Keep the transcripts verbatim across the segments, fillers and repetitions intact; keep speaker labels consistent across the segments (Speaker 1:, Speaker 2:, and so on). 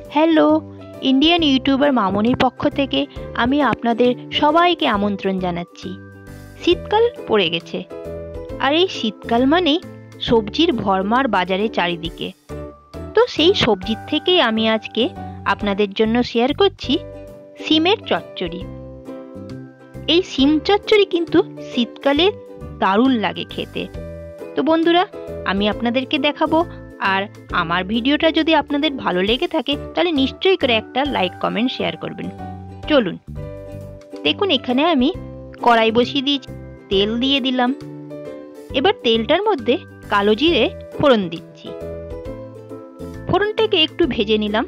Speaker 1: Hello, Indian YouTuber মামনির পক্ষ থেকে আমি আপনাদের সবাইকে আমন্ত্রণ জানাচ্ছি। শীতকাল পড়ে গেছে, আর এই শীতকাল মানেই সবজির ভরমার বাজারে চারিদিকে। তো সেই সবজির থেকেই আমি আজকে আপনাদের জন্য শেয়ার করছি সিমের চচ্চড়ি। এই সিম চচ্চড়ি কিন্তু শীতকালে দারুণ লাগে খেতে। তো বন্ধুরা, আমি আপনাদেরকে দেখাবো, আর আমার ভিডিওটা যদি আপনাদের ভালো লেগে থাকে তাহলে নিশ্চয়ই করে একটা লাইক কমেন্ট শেয়ার করবেন। চলুন দেখুন, এখানে আমি কড়াই বসিয়ে দিয়েছি, তেল দিয়ে দিলাম। এবার তেলটার মধ্যে কালো জিরে ফোড়ন দিচ্ছি। ফোড়নটাকে একটু ভেজে নিলাম।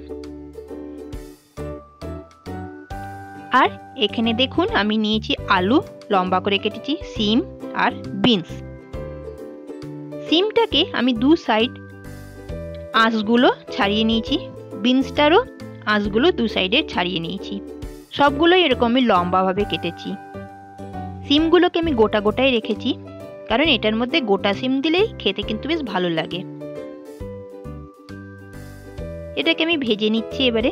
Speaker 1: আর এখানে দেখুন আমি নিয়েছি আলু, লম্বা করে কেটেছি, সিম আর বিনস। সিমটাকে আমি দু সাইড আঁশগুলো ছাড়িয়ে নিয়েছি, বিনসটারও আঁশগুলো দু সাইডে ছাড়িয়ে নিয়েছি। সবগুলোই এরকমই লম্বাভাবে কেটেছি। সিমগুলোকে আমি গোটা গোটাই রেখেছি, কারণ এটার মধ্যে গোটা সিম দিলেই খেতে কিন্তু বেশ ভালো লাগে। এটাকে আমি ভেজে নিচ্ছি। এবারে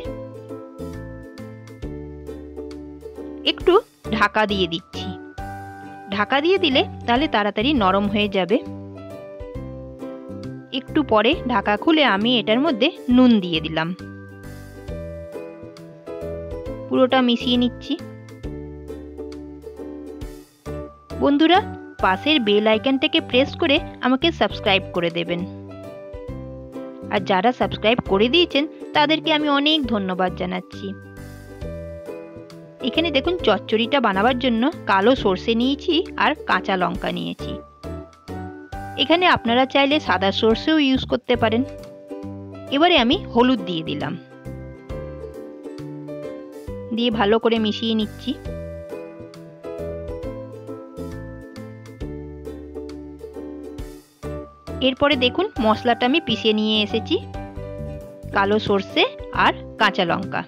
Speaker 1: একটু ঢাকা দিয়ে দিচ্ছি। ঢাকা দিয়ে দিলে তাহলে তাড়াতাড়ি নরম হয়ে যাবে। একটু পরে ঢাকা খুলে আমি এটার মধ্যে নুন দিয়ে দিলাম। পুরোটা মিশিয়ে নিচ্ছি। বন্ধুরা, পাশের বেল আইকনটাকে প্রেস করে আমাকে সাবস্ক্রাইব করে দেবেন। আর যারা সাবস্ক্রাইব করে দিয়েছেন তাদেরকে আমি অনেক ধন্যবাদ জানাচ্ছি। এখানে দেখুন, চচ্চড়িটা বানাবার জন্য কালো সর্ষে নিয়েছি আর কাঁচা লঙ্কা নিয়েছি। এখানে আপনারা চাইলে সাদা সর্ষেও ইউজ করতে পারেন। এবারে আমি হলুদ দিয়ে দিলাম, দিয়ে ভালো করে মিশিয়ে নিচ্ছি। এরপরে দেখুন, মশলাটা আমি পিষে নিয়ে এসেছি, কালো সর্ষে আর কাঁচা লঙ্কা।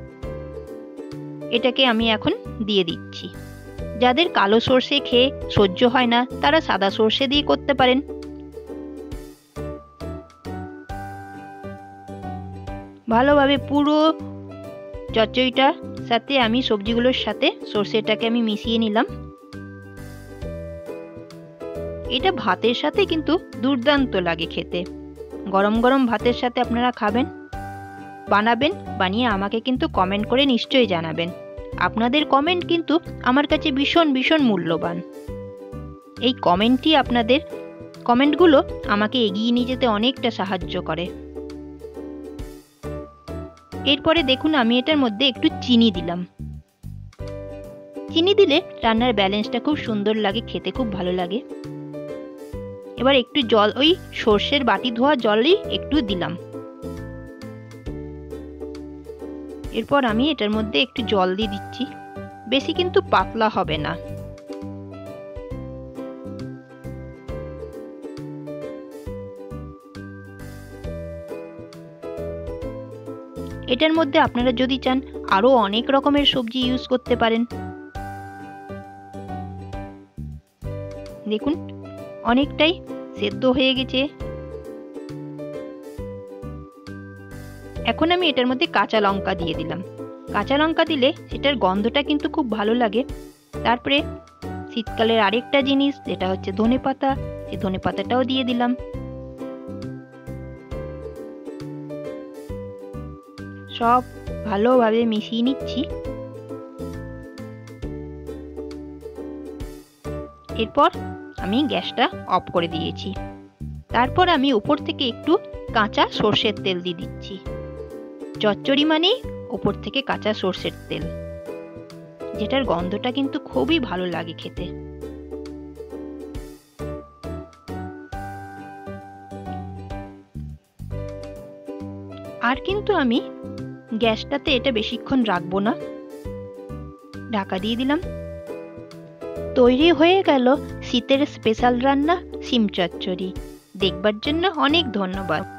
Speaker 1: এটাকে আমি এখন দিয়ে দিচ্ছি। যাদের কালো সর্ষে খেয়ে সহ্য হয় না তারা সাদা সর্ষে দিয়ে করতে পারেন। ভালোভাবে পুরো চচ্চড়িটার সাথে আমি সবজিগুলোর সাথে সর্ষেটাকে আমি মিশিয়ে নিলাম। এটা ভাতের সাথে কিন্তু দুর্দান্ত লাগে খেতে। গরম গরম ভাতের সাথে আপনারা খাবেন। বানাবেন, বানিয়ে আমাকে কিন্তু কমেন্ট করে নিশ্চয়ই জানাবেন। আপনাদের কমেন্ট কিন্তু আমার কাছে ভীষণ ভীষণ মূল্যবান। এই কমেন্টই আপনাদের কমেন্টগুলো আমাকে এগিয়ে নিয়ে যেতে অনেকটা সাহায্য করে। এরপরে দেখুন, আমি এটার মধ্যে একটু চিনি দিলাম। চিনি দিলে রান্নার ব্যালেন্সটা খুব সুন্দর লাগে, খেতে খুব ভালো লাগে। এবার একটু জল, ওই সর্ষের বাটি ধোয়া জলই একটু দিলাম। এরপর আমি এটার মধ্যে একটু জল দিয়ে দিচ্ছি। বেশি কিন্তু পাতলা হবে না। এটার মধ্যে আপনারা যদি চান আরো অনেক রকমের সবজি ইউজ করতে পারেন। দেখুন, অনেকটাই সেদ্ধ হয়ে গেছে। এখন আমি এটার মধ্যে কাঁচা লঙ্কা দিয়ে দিলাম। কাঁচা লঙ্কা দিলে সেটার গন্ধটা কিন্তু খুব ভালো লাগে। তারপরে শীতকালের আরেকটা জিনিস, যেটা হচ্ছে ধনেপাতা, সেই ধনেপাতাটাও দিয়ে দিলাম। সব ভালোভাবে মিশিয়ে নিচ্ছি। এরপর আমি গ্যাসটা অফ করে দিয়েছি। তারপর আমি উপর থেকে একটু কাঁচা সর্ষের তেল দিয়ে দিচ্ছি। চচ্চড়ি মানে উপর থেকে কাঁচা সর্ষের তেল, যেটার গন্ধটা কিন্তু খুবই ভালো লাগে খেতে। আর কিন্তু আমি গ্যাসটাতে এটা বেশিক্ষণ রাখবো না, ঢাকা দিয়ে দিলাম। তৈরি হয়ে গেল শীতের স্পেশাল রান্না সিম চচ্চড়ি। দেখবার জন্য অনেক ধন্যবাদ।